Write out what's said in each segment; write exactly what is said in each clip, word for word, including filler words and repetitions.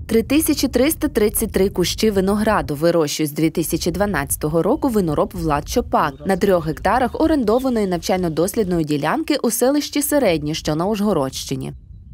три тисячі триста тридцять три кущі винограду вирощує з дві тисячі дванадцятого року винороб Влад Чопак на трьох гектарах орендованої навчально-дослідної ділянки у селищі Середнє, що на Ужгородщині.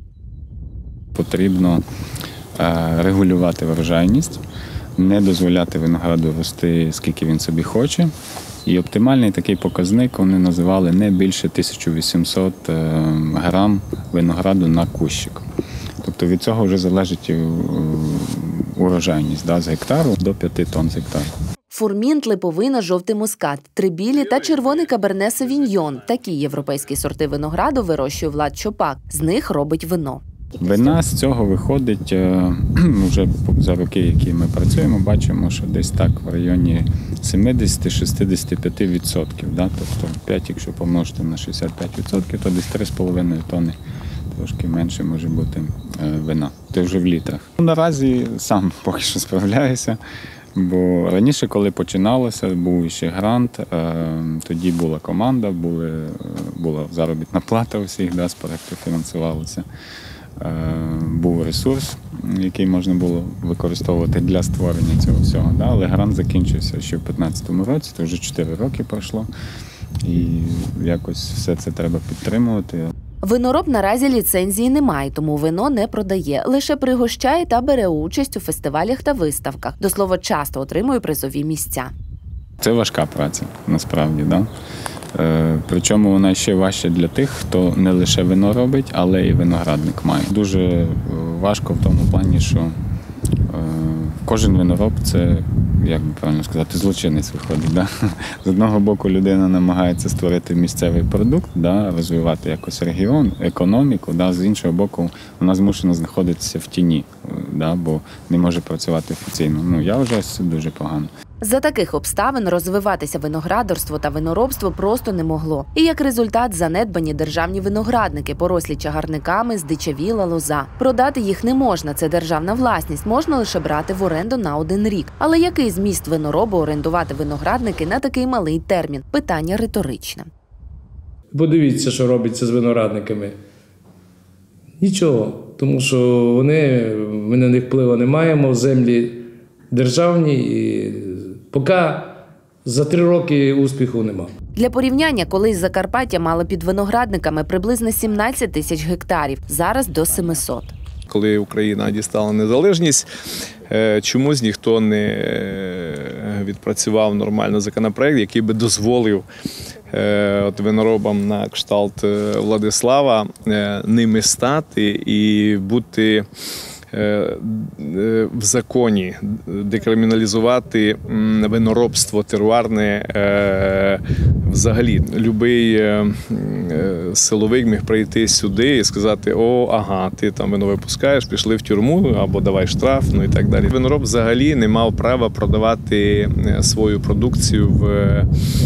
Потрібно регулювати врожайність, не дозволяти винограду рости, скільки він собі хоче. І оптимальний такий показник вони називали не більше тисяча вісімсот грам винограду на кущик. Тобто від цього вже залежить урожайність, да, з гектару до п'яти тонн з гектару. Фурмінт, липовина, жовтий мускат, трибілі та червоний каберне савіньйон – такі європейські сорти винограду вирощує Влад Чопак. З них робить вино. Вина з цього виходить, вже за роки, які ми працюємо, бачимо, що десь так в районі сімдесят до шістдесяти п'яти відсотків. Да? Тобто п'ять, якщо помножити на шістдесят п'ять відсотків, то десь три з половиною тонни, трошки менше може бути вина. Це вже в літрах. Наразі сам поки що справляюся, бо раніше, коли починалося, був ще грант, тоді була команда, були, була заробітна плата у всіх, да, з проєкту фінансувалося. Був ресурс, який можна було використовувати для створення цього всього. Да? Але грант закінчився ще в дві тисячі п'ятнадцятому році, то вже чотири роки пройшло. І якось все це треба підтримувати. Винороб наразі ліцензії немає, тому вино не продає. Лише пригощає та бере участь у фестивалях та виставках. До слова, часто отримує призові місця. Це важка праця, насправді. Да? Причому вона ще важча для тих, хто не лише вино робить, але і виноградник має. Дуже важко в тому плані, що кожен винороб – це, як би правильно сказати, злочинець виходить. Да? З одного боку людина намагається створити місцевий продукт, да? Розвивати якось регіон, економіку, да? З іншого боку вона змушена знаходитися в тіні, да? Бо не може працювати офіційно. Ну, я вважаю, що це дуже погано. За таких обставин розвиватися виноградарство та виноробство просто не могло. І як результат занедбані державні виноградники, порослі чагарниками, здичавіла лоза. Продати їх не можна, це державна власність, можна лише брати в оренду на один рік. Але який зміст виноробу орендувати виноградники на такий малий термін? Питання риторичне. Подивіться, що робиться з виноградниками. Нічого, тому що вони, ми на них впливу не маємо, землі державні, і поки за три роки успіху нема. Для порівняння, колись Закарпаття мало під виноградниками приблизно сімнадцять тисяч гектарів, зараз до семисот. Коли Україна дістала незалежність, чомусь ніхто не відпрацював нормально законопроект, який би дозволив от виноробам на кшталт Владислава ними стати і бути в законі, декриміналізувати виноробство теруарне взагалі. Любий силовик міг прийти сюди і сказати: о, ага, ти там вино випускаєш, пішли в тюрму, або давай штраф, ну і так далі. Винороб взагалі не мав права продавати свою продукцію в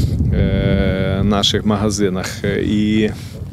наших магазинах. І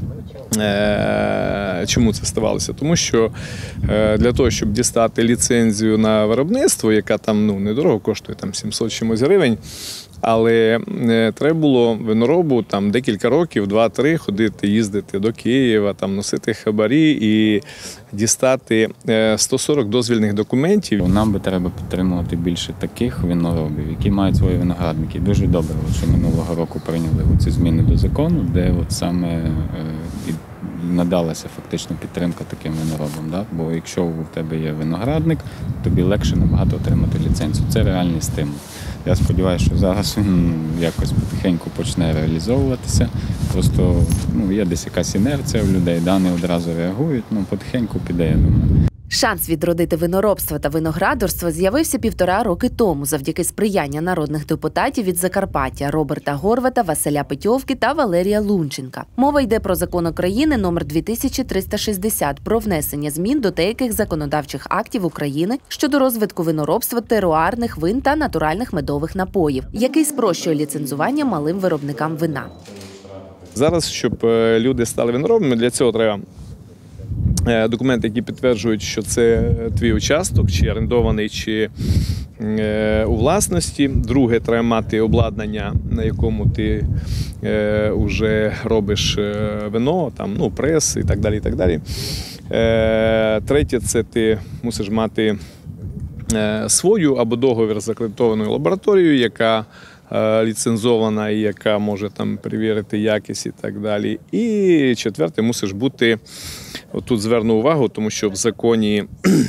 чому це ставалося? Тому що для того, щоб дістати ліцензію на виробництво, яка там ну, недорого коштує, там сімсот чимось гривень, але треба було виноробу там декілька років, два-три, ходити, їздити до Києва, там носити хабарі і дістати сто сорок дозвільних документів. Нам би треба підтримувати більше таких виноробів, які мають свої виноградники. Дуже добре, що минулого року прийняли ці зміни до закону, де от саме надалася фактично підтримка таким виноробам. Да? Бо якщо у тебе є виноградник, тобі легше набагато отримати ліцензію. Це реальний стимул. Я сподіваюся, що зараз він якось потихеньку почне реалізовуватися. Просто ну, є десь якась інерція в людей, да? Не одразу реагують, ну потихеньку піде, я думаю. Шанс відродити виноробство та виноградарство з'явився півтора роки тому завдяки сприяння народних депутатів від Закарпаття Роберта Горвата, Василя Петьовки та Валерія Лунченка. Мова йде про закон України номер дві тисячі триста шістдесят про внесення змін до деяких законодавчих актів України щодо розвитку виноробства, теруарних вин та натуральних медових напоїв, який спрощує ліцензування малим виробникам вина. Зараз, щоб люди стали виноробами, для цього треба документи, які підтверджують, що це твій участок, чи орендований, чи у власності. Друге, треба мати обладнання, на якому ти вже робиш вино, там, ну, прес і так далі, і так далі. Третє – це ти мусиш мати свою або договір з акредитованою лабораторією, яка ліцензована і яка може там перевірити якість і так далі. І четверте, мусиш бути, отут зверну увагу, тому що в законі,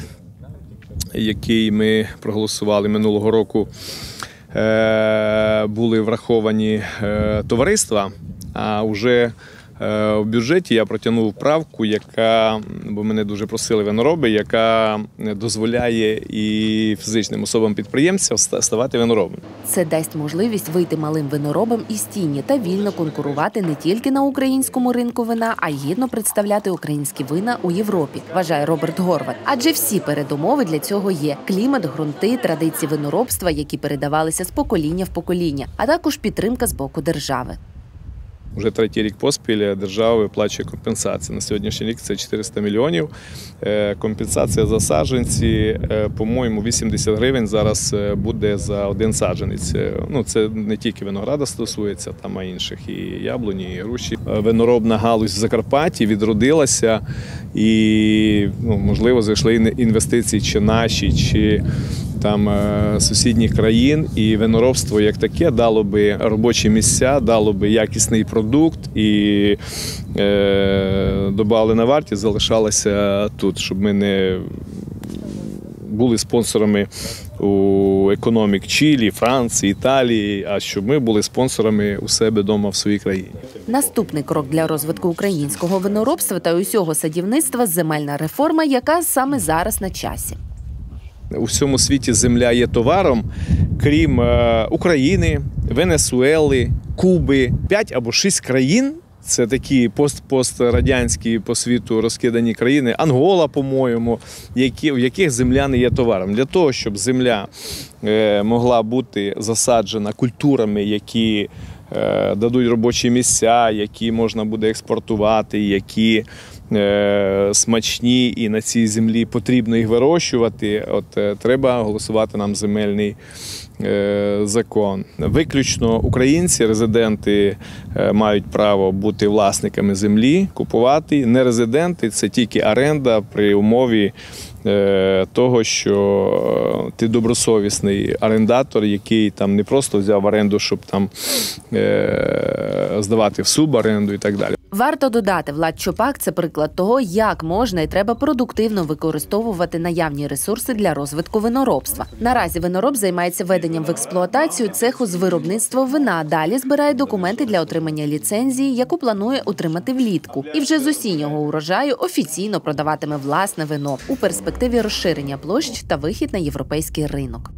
який ми проголосували минулого року, були враховані товариства, а вже в бюджеті я протягнув правку, яка, бо мене дуже просили винороби, яка дозволяє і фізичним особам-підприємцям ставати виноробами. Це дасть можливість вийти малим виноробам із тіні та вільно конкурувати не тільки на українському ринку вина, а й гідно представляти українські вина у Європі, вважає Роберт Горват. Адже всі передумови для цього є: клімат, ґрунти, традиції виноробства, які передавалися з покоління в покоління, а також підтримка з боку держави. Уже третій рік поспіль держава виплачує компенсації. На сьогоднішній рік це чотириста мільйонів. Компенсація за саджанці, по-моєму, вісімдесят гривень зараз буде за один саджанець. Ну, це не тільки винограда стосується, там, а інших і яблуні, і груші. Виноробна галузь в Закарпатті відродилася і, ну, можливо, зайшли інвестиції чи наші, чи там сусідніх країн, і виноробство як таке дало би робочі місця, дало би якісний продукт і е, добавлена вартість залишалася тут, щоб ми не були спонсорами у економік Чилі, Франції, Італії, а щоб ми були спонсорами у себе вдома в своїй країні. Наступний крок для розвитку українського виноробства та усього садівництва – земельна реформа, яка саме зараз на часі. У всьому світі земля є товаром, крім України, Венесуели, Куби. П'ять або шість країн, це такі пост пострадянські по світу розкидані країни, Ангола, по-моєму, які, в яких земля не є товаром. Для того, щоб земля е, могла бути засаджена культурами, які е, дадуть робочі місця, які можна буде експортувати, які е, смачні і на цій землі потрібно їх вирощувати, от е, треба голосувати нам земельний е, закон. Виключно українці, резиденти е, мають право бути власниками землі, купувати. Нерезиденти – це тільки оренда при умові е, того, що ти добросовісний орендатор, який там не просто взяв оренду, щоб там е, здавати в суборенду і так далі. Варто додати, Влад Чопак – це приклад того, як можна і треба продуктивно використовувати наявні ресурси для розвитку виноробства. Наразі винороб займається введенням в експлуатацію цеху з виробництва вина. Далі збирає документи для отримання ліцензії, яку планує отримати влітку. І вже з осіннього урожаю офіційно продаватиме власне вино у перспективі розширення площ та вихід на європейський ринок.